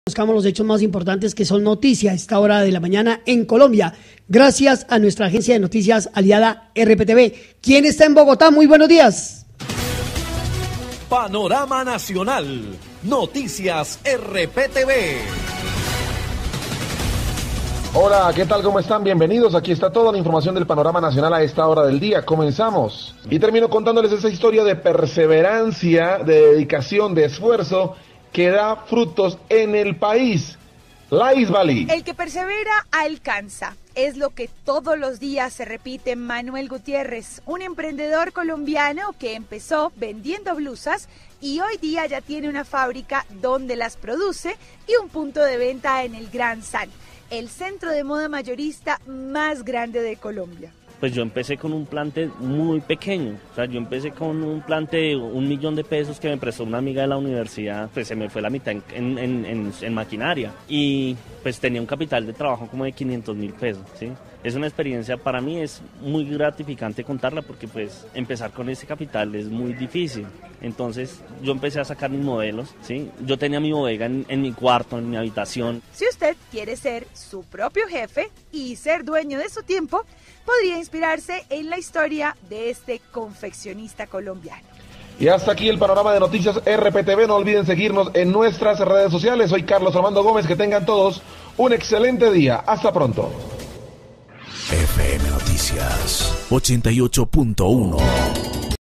Buscamos los hechos más importantes que son noticia a esta hora de la mañana en Colombia, gracias a nuestra agencia de noticias aliada RPTV. ¿Quién está en Bogotá? Muy buenos días. Panorama Nacional, Noticias RPTV. Hola, ¿qué tal? ¿Cómo están? Bienvenidos. Aquí está toda la información del panorama nacional a esta hora del día. Comenzamos. Y termino contándoles esa historia de perseverancia, de dedicación, de esfuerzo que da frutos en el país. Lais Bali. El que persevera alcanza. Es lo que todos los días se repite Manuel Gutiérrez, un emprendedor colombiano que empezó vendiendo blusas y hoy día ya tiene una fábrica donde las produce y un punto de venta en el Gran San, el centro de moda mayorista más grande de Colombia. Pues yo empecé con un plante muy pequeño, o sea, yo empecé con un plante de $1.000.000 que me prestó una amiga de la universidad, pues se me fue la mitad en maquinaria y pues tenía un capital de trabajo como de $500.000, ¿sí? Es una experiencia, para mí es muy gratificante contarla porque pues empezar con ese capital es muy difícil. Entonces yo empecé a sacar mis modelos, ¿sí? Yo tenía mi bodega en mi cuarto, en mi habitación. Si usted quiere ser su propio jefe y ser dueño de su tiempo, podría inspirarse en la historia de este confeccionista colombiano. Y hasta aquí el panorama de noticias RPTV. No olviden seguirnos en nuestras redes sociales. Soy Carlos Armando Gómez. Que tengan todos un excelente día. Hasta pronto. FM Noticias 88.1